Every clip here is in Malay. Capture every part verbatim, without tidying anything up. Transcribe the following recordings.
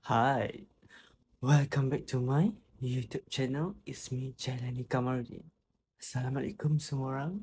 Hi, welcome back to my YouTube channel. It's me, Jailani Kamarudin. Assalamualaikum semua orang.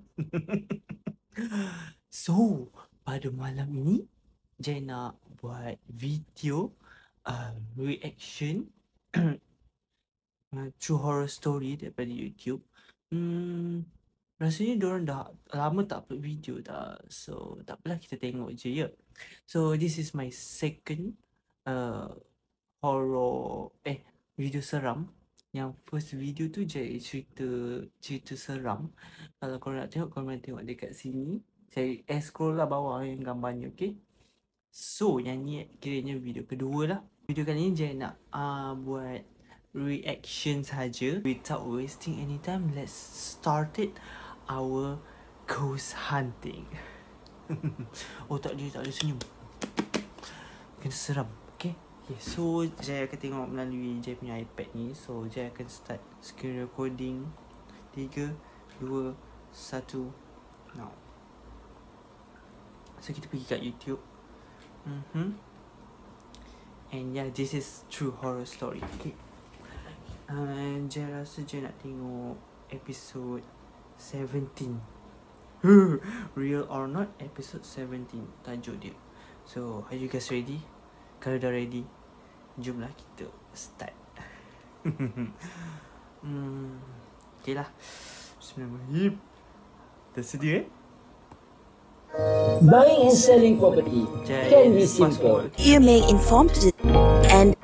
So, pada malam ini, Jai nak buat video uh, reaction uh, true horror story daripada YouTube. Hmm, rasanya diorang dah lama tak upload video dah. So, tak apalah, kita tengok je ya. So, this is my second uh, horror eh video seram. Yang first video tu je cerita cerita seram. Kalau korang nak tengok, korang tengok dekat sini. Saya eh scroll lah bawah yang gambarnya, okay? So yang ni kiranya video kedua lah. Video kali ni je nak uh, buat reaction saja. Without wasting any time, let's start it our ghost hunting. Oh tak ada, tak ada senyum. Kena seram. Okay, so Jai akan tengok melalui Jai punya iPad ni. So Jai akan start screen recording. tiga, dua, satu, now. So kita pergi kat YouTube. Mm-hmm. And yeah, this is true horror story. Okay. And Jai rasa Jai nak tengok episode seventeen. Real or not, episode seventeen tajuk dia. So are you guys ready? Kalau dah ready, jomlah kita start. hmm, okay lah. Bismillahirrahmanirrahim. Dah sedia eh? Buying and selling property Jai, can be simple. You may inform and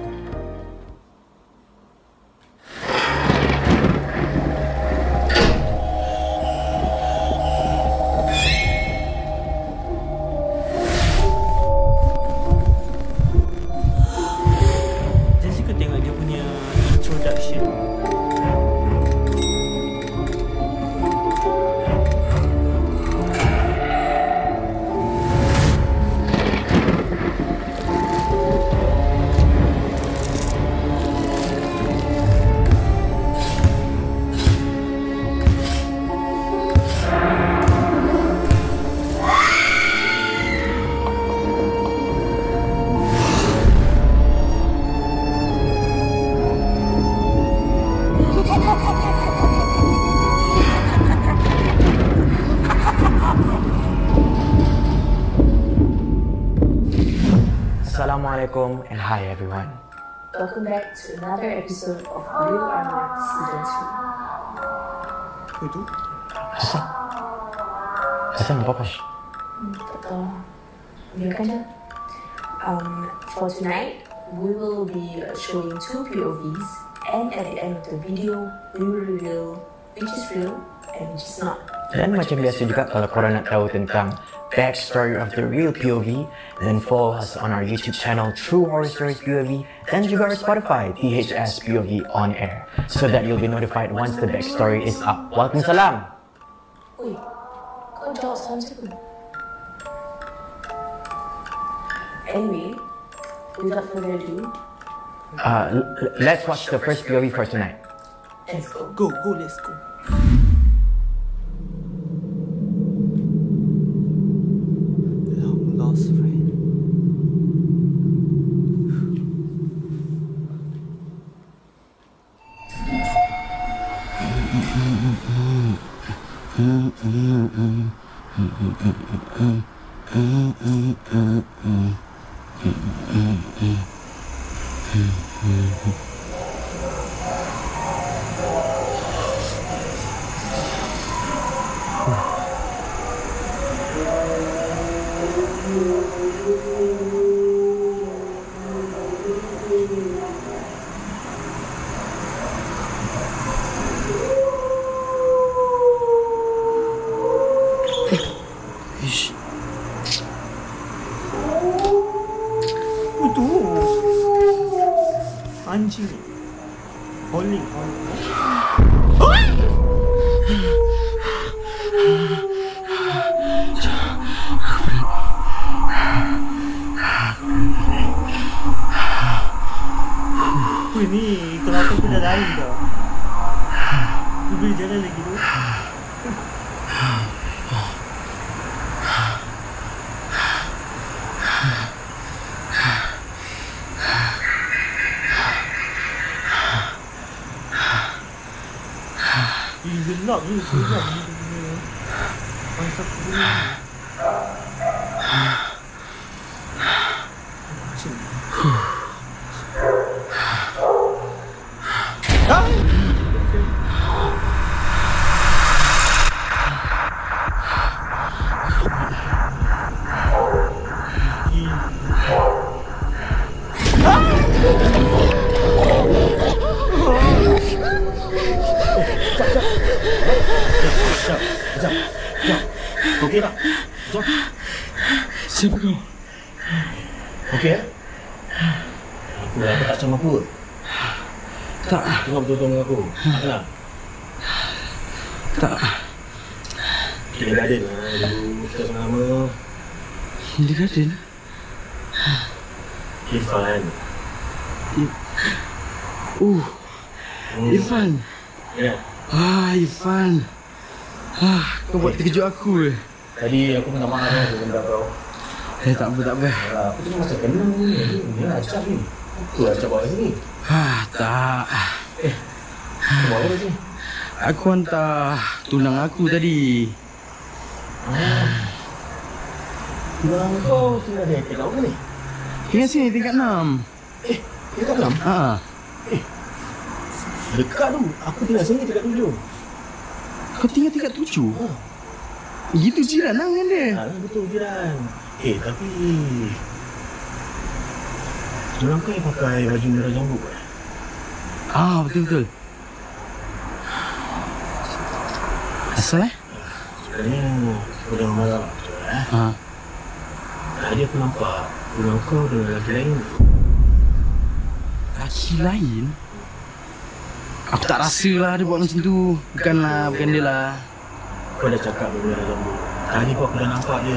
Assalamualaikum and hi everyone. Welcome back to another episode of Real or Not Season two. Apa tu? Hasan? Hasan apa pas? Hmm, tak tahu. Biarkan je. Um, for tonight, we will be showing two P O Vs, and at the end of the video, we will reveal which is real and which is not. Dan macam biasa juga, kalau korang nak tahu tentang backstory of the real P O V, then follow us on our YouTube channel True Horror Stories P O V, dan juga our Spotify T H S P O V on air, so that you'll be notified once the backstory is up. Waalaikumsalam. Oi, kau jawab salam siapa? Anyway, without further ado, Uh, l- l- let's watch the first P O V for tonight. let's go. Go, go, let's go. Long lost friend. Ish. Apa tu? Anjing. Calling, calling. Apa ni? Kalau aku dah lari dah. Dia boleh jalan lagi tu. Ih, gelap je seram ni sebenarnya. Masa aku dulu ni. Macam ni. Ah! Sekejap, sekejap, sekejap. Okey tak? Sekejap. Siapa kau? Okey eh? Aku lah, aku tak macam apa. Tak, Tengok betul-betul dengan aku. Tak kenal? tak. Kita garden lah dulu. Kita sama-sama. Hindi ka din. Irfan. Uh, Hmm. Irfan. Ya. Ah, Irfan. Ah, kau buat terkejut aku eh. Tadi aku minta maaf lah benda kau. Eh, tak apa, tak apa. Alah, aku tu macam kenal ni. Ni acap ni. Aku acap bawa sini. Ah, tak. Kau bawa apa sini? Aku hantar tunang aku tadi. Tunang kau tinggal di tingkat apa ni? Tinggal sini, tingkat enam. Eh, tingkat enam? Ah, Dekat tu. Aku tinggal sini tingkat tujuh. kau tinggal tingkat tujuh? Gitu jiran lah dengan dia. Alah, betul jiran. Eh, tapi... Tunang kau yang pakai baju merah jambu ke? Ah, betul-betul. Asal eh? Sebenarnya, aku dah marah betul eh. Ah, Tadi aku nampak tunang kau dengan lelaki lain. laki lain? Aku tak rasa lah dia buat macam tu. Bukanlah, bukan dia lah. Kau dah cakap baju merah jambu. Tadi pun aku dah nampak dia.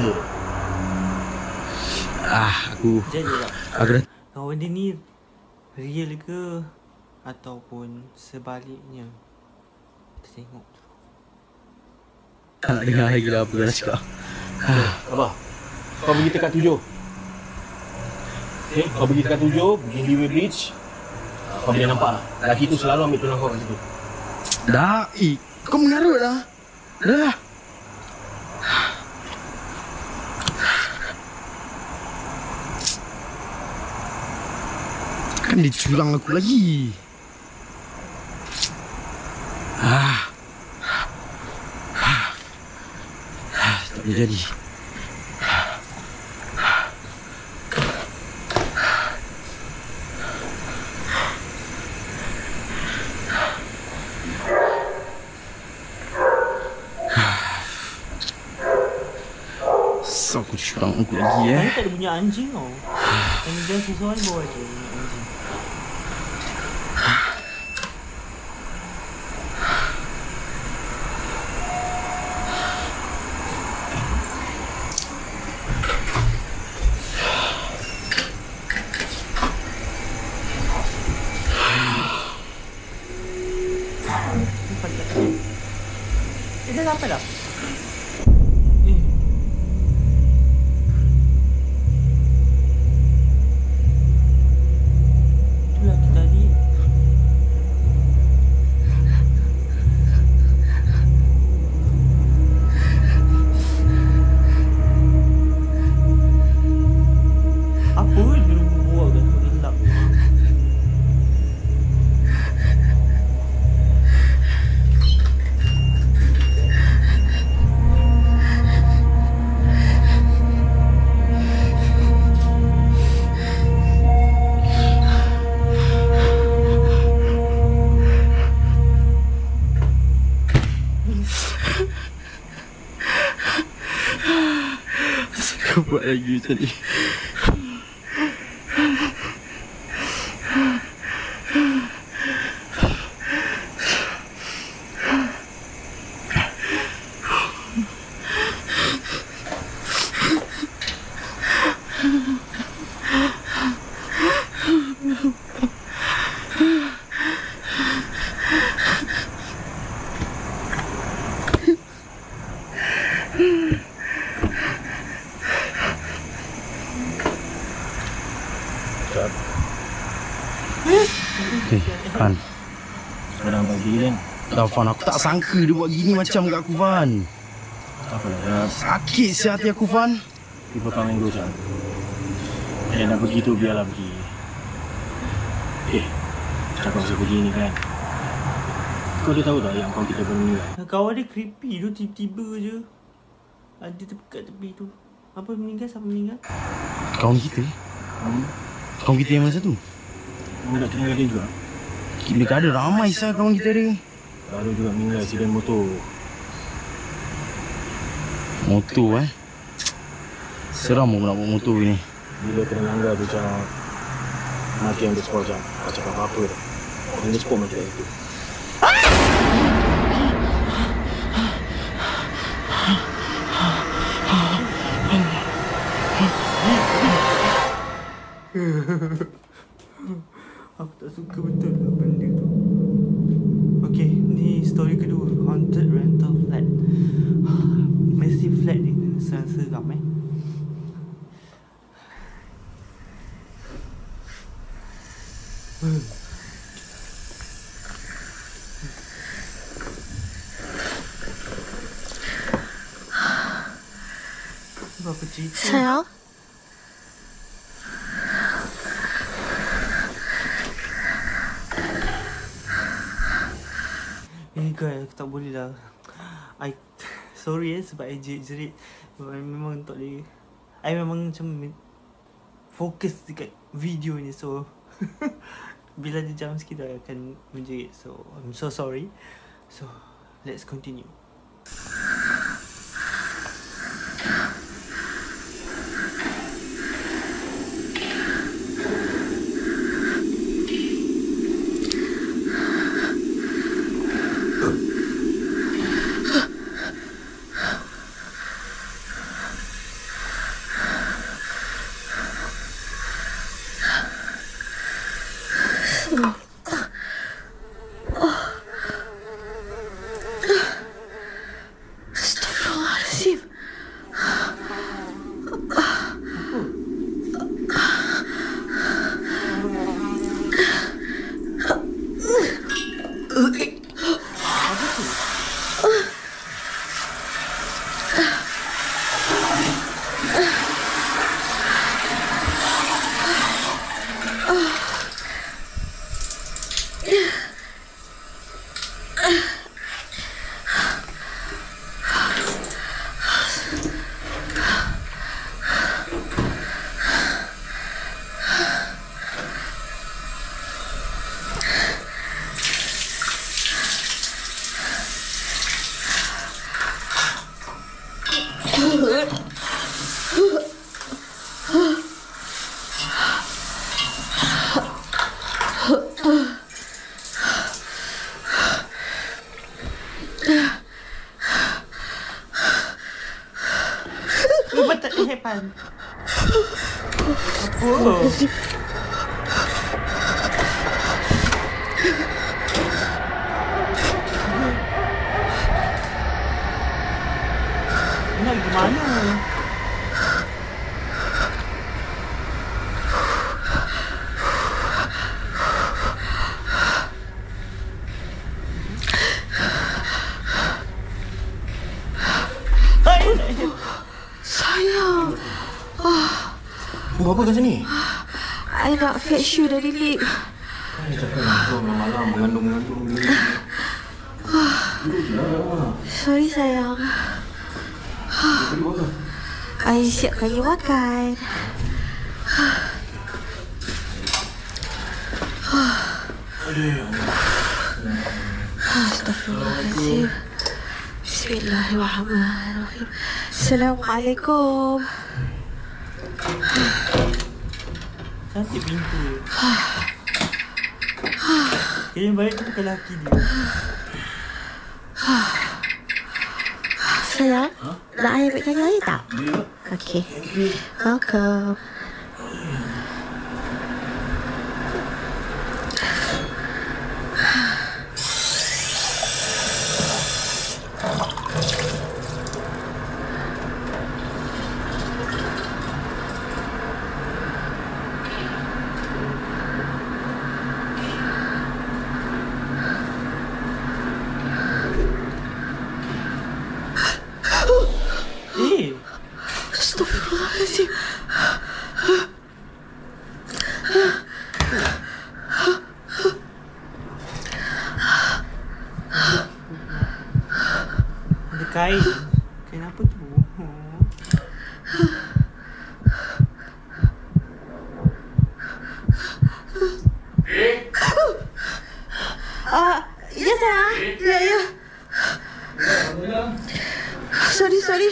Ah, aku... Sekejap je tak. Aku dah... Kawan dia ni real ke ataupun sebaliknya? Kita tengok. Tak nak dengar lagi lah apa kau dah cakap. Ah, Abah, kau pergi dekat tujuh. Okay, kau pergi dekat tujuh, pergi Leeway Bridge. Kau boleh nampak lah. Lelaki tu selalu ambil tunang kau kat situ. dah, eh, kau mengarut lah. Dah lah. Kan dia curang aku lagi. Ah. Ah. Ah, tak boleh jadi. So aku curang aku lagi eh. Tadi tak ada bunyi anjing tau. Anjing sesuai bawa je bunyi anjing. Eh, dah sampai dah? Eh. Itulah kita tadi. Apa dia buat kat tu gelap ni? Asal kau buat lagi macam ni? Eh, Fan. Sekarang pagi kan, Dah Fan, aku tak sangka dia buat gini macam kat aku Fan. Tak apalah ya. Sakit si hati aku Fan. People come and go Jam. Eh nak pergi tu biarlah pergi. Eh, cakap pasal pergi ni kan. Kau dah tahu tak yang kawan kita baru meninggal? Kawan dia creepy tu, tiba-tiba je ada dekat tepi tu. Apa meninggal? Siapa meninggal? Kawan kita? Hmm? Kawan kita yang mana satu? Kamu nak tinggal dia juga? Dekat ada ramai sah kawan kita dia. Baru juga meninggal accident motor. Motor eh. Seram aku nak bawa motor ni. Bila kena langgar tu macam mati yang bersport macam tak cakap apa-apa tu. Orang dia sport macam itu. Aku tak suka betul lah benda tu. Okay, ni story kedua, Haunted Rental Flat. Mesti flat ni seram-seram eh. Apa cerita? Sayang, Eh guys, aku tak boleh lah. I sorry eh sebab I jerit-jerit. I memang tak boleh. I memang macam fokus dekat video ni, so bila dia jump sikit I akan menjerit. So I'm so sorry. So let's continue. Astagfirullahaladzim. Lepas tak hepan. Apa? Nak pergi mana? Sayang, Buat apa kat sini? I nak fetch you dari lift. Kan dia cakap kau malam-malam mengandung-mengandung ni. Sorry sayang. I siapkan you makan. Astagfirullahaladzim. Bismillahirrahmanirrahim. Assalamualaikum. Cantik pintu dia. Yang baik tu bukan lelaki dia. Sayang, nak air ambilkan air tak? Okey. Welcome. kain. Kain apa tu? Ah, ya sayang. Ya, ya. Sorry, sorry.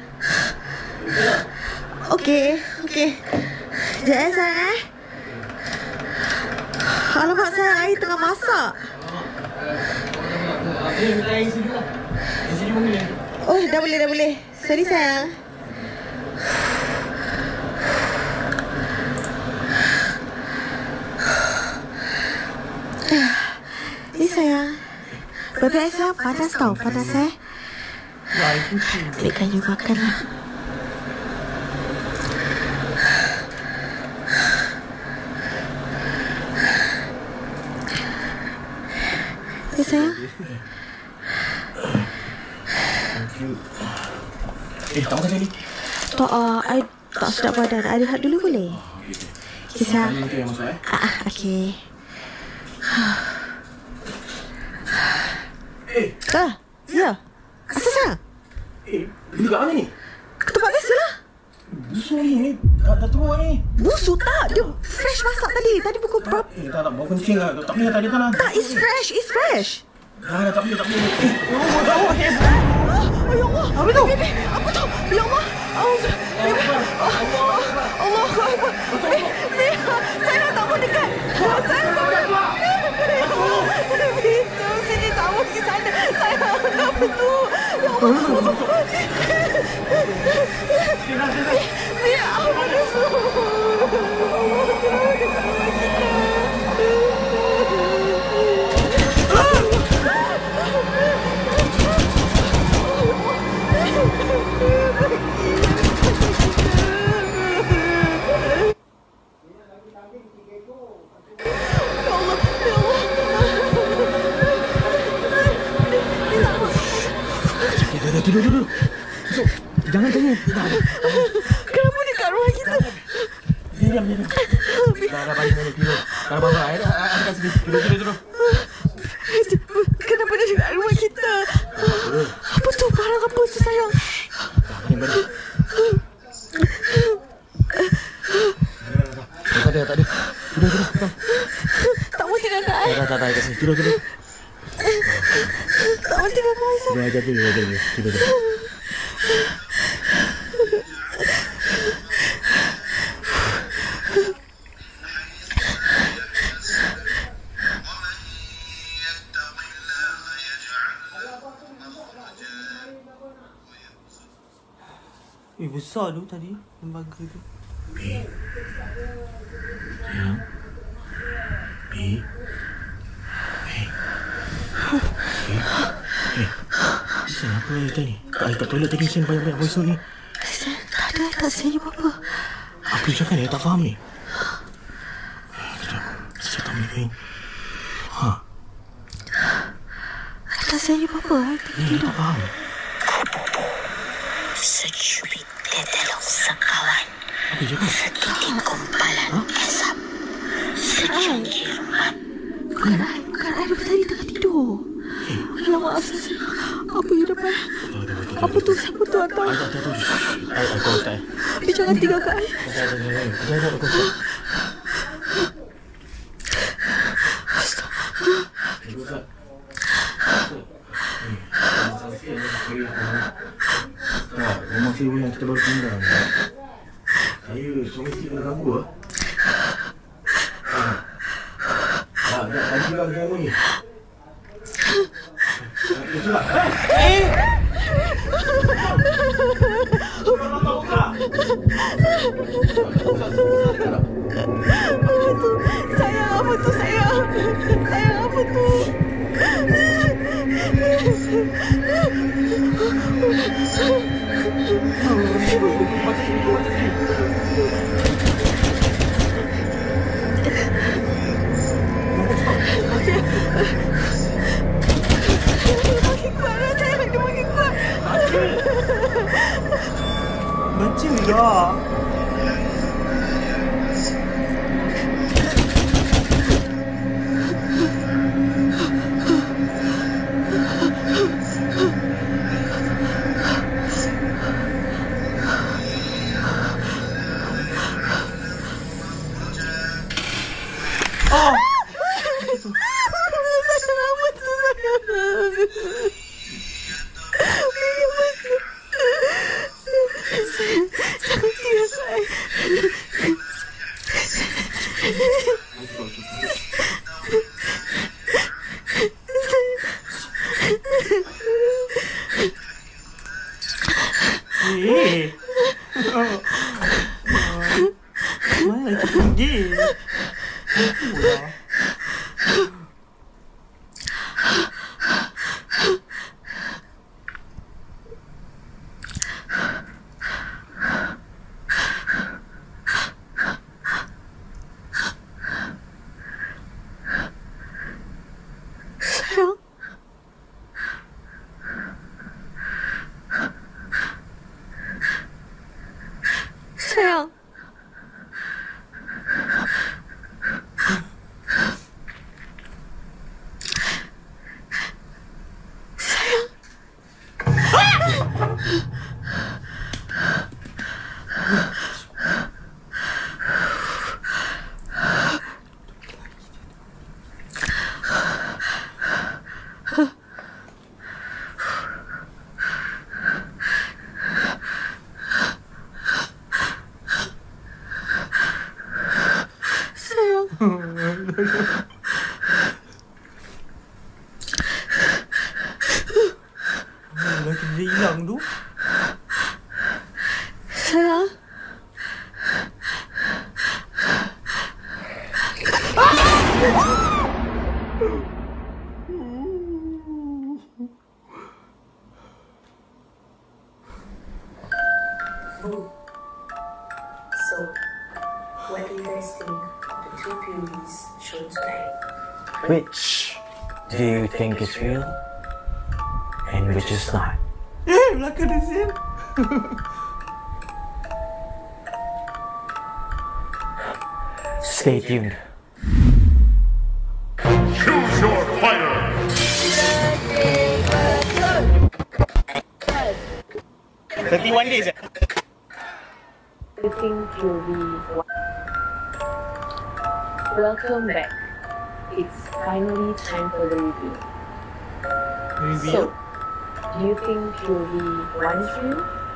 Okey, okey. Sekejap eh sayang eh. Alamak sayang, air tengah masak. Oh, dah boleh, dah boleh. Sorry sayang. Ni sayang. Baby air sayang panas tau, panas eh. Belikan you makan lah. Ya sayang. Eh, tak makan sekali. Tak, uh, I tak sedap badan. I rehat dulu boleh? Okay, sayang. Itu yang masuk eh. Ah, ah, okay. Eh, Ah, ya. Asal sayang? eh, beli kat mana ni? Tempat biasa lah. Busuk ni, ni tak, tak teruk ni. Busuk tak? Dia fresh masak tadi. Tadi pukul berapa? Eh, tak, tak, bau kencing lah. Tak boleh, tak ada tanah. Tak, it's fresh. It's fresh. Dah, dah, tak boleh, tak boleh. Eh, Oh, oh, hebat. Oh, ya Allah. Apa tu? Baby, apa tu? Ya Allah. Oh, baby. Allah. Allah. Baby, baby. Saya tak mau dekat. Saya tak mau dekat. Baby, jom sini. Tak mau pergi sana. Saya apa tu? Ya Allah. Baby, apa tu? Tidur dulu. Esok, jangan tanya. Kenapa dekat rumah kita? Diam, diam. Dah, dah balik balik tidur. Dah apa-apa. Ada ada kat sini. Tidur, tidur, tidur. Kenapa dia dekat rumah kita? Apa tu? Barang apa tu sayang? Balik, balik. Tak ada, tak ada. Tidur, tidur. Tak mau tinggal kat air. Tak, tak, tak. Kat sini. Tidur, tidur. Tak mau tinggal kat air sayang. Dah, jaga, jaga, jaga. Tidur, tidur. Eh, besar tu tadi lembaga tu. Bi. Sayang. Bi. Bi. Bi. Eh. Sayang, apa yang tadi? Kat kat toilet tadi Sen banyak-banyak voice note ni. Sayang, tak ada. Tak say apa-apa. Apa yang cakap ni? Tak faham ni. Sekejap. Saya tak boleh kain. Ha? Tak say apa-apa. Ni tak faham. Secubit tetelong sekawan. Apa yang cakap? Sekitin kumpalan esap. Secangkir mat. Bukan air, bukan air daripada tadi tengah tidur. Alamak, asal saya. Apa yang dapat? Apa tu? Siapa tu atas? Ada, ada, ada. Air, air, kau start. Dia jangan tinggal kat air. Ada, ada, ada. Ada, ada, kau start. Ustaz. Tak, rumah sewa yang kita baru pindah ni. Saya suami isteri kena ganggu lah. Tak, tak, tadi juga ganggu ni. Ustaz. Eh! Sayang, apa tu sayang? Sayang, apa tu? Makin kuat lah sayang, dia makin kuat. Baca lah. Eh. Oh. Mana lagi pergi? Pula. sayang. Lagi dia hilang tu. sayang. So, what do you guys think of the two P O Vs shown tonight? Which do you think is real and which is not? Eh, belakang dia Sim. Stay tuned. Choose your fighter! thirty-one days eh? Looking P O V. Welcome back. It's finally time for the review. Review. So, do you think P O V one is real?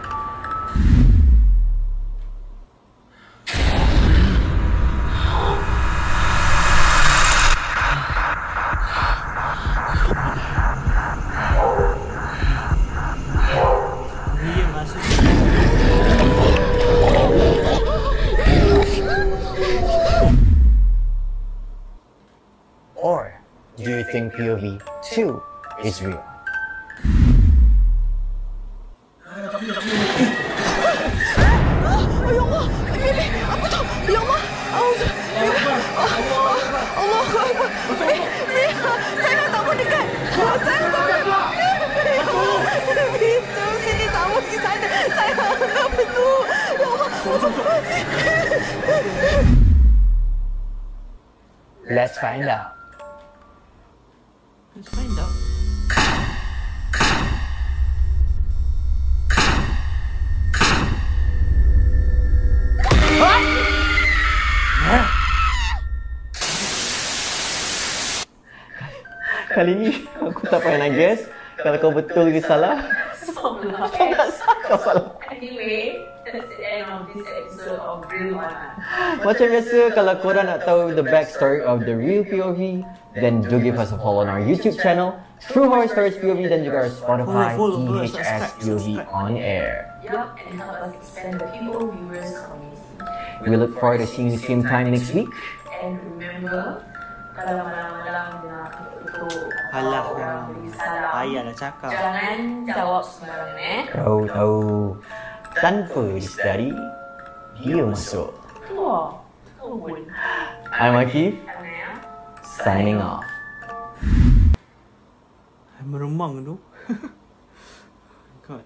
Dia masuk. Or do you think P O V two is real? Ya Allah, Bibi, apa tu? Ya Allah, Allah, Allah Akbar. Bibi, saya dah tak mau dekat. Saya tak mau. Bibi, terus sini tak mau pergi sana. Saya apa tu? Ya Allah. Let's find out. Let's find out. Kali ni aku tak payah nak guess. Kalau kau betul ke salah, Stop kau tak salah, kau salah. Anyway, that's the end of this episode of Real One. Macam biasa, kalau korang nak tahu the backstory of the real P O V, then do give us a follow on our YouTube channel, True Horror Stories P O V, dan juga our Spotify Follow, follow, T H S subscribe, P O V subscribe. on air. Yup, and help us expand the P O viewers community. We look forward to seeing you same time next week. And remember, kalau malam-malam nak tutup Alah, orang beri salam, payahlah cakap. jangan jawab sembarangan eh. Kau tahu, tanpa disedari, dia masuk. Wah, kau pun. I'm Akif, Anaya. signing off. Meremang tu. God.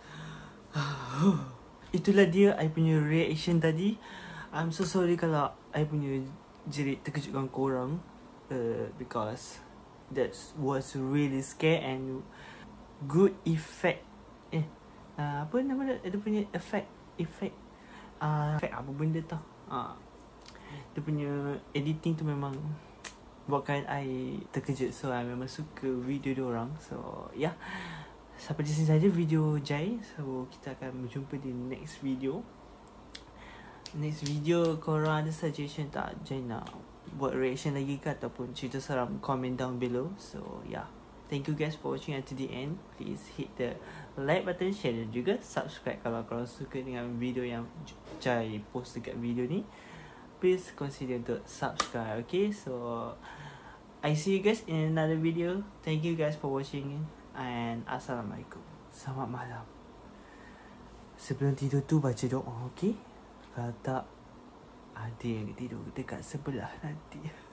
Itulah dia I punya reaction tadi. I'm so sorry kalau I punya jerit terkejutkan korang, uh, because that was really scare and good effect. Eh, uh, apa nama dia? Dia punya effect, effect, uh, effect apa benda tau? Uh, dia punya editing tu memang buatkan I terkejut. So I memang suka video diorang. So yeah, sampai di sini saja video Jai. So kita akan berjumpa di next video. Next video korang ada suggestion tak Jai nak buat reaction lagi ke ataupun cerita seram, comment down below. So yeah, thank you guys for watching until the end. Please hit the like button, share dan juga subscribe kalau korang suka dengan video yang Jai post dekat video ni. Please consider untuk subscribe. Okay, so I see you guys in another video. Thank you guys for watching and Assalamualaikum. Selamat malam. Sebelum tidur tu baca doa, okay? Kalau tak, ada yang tidur dekat sebelah nanti.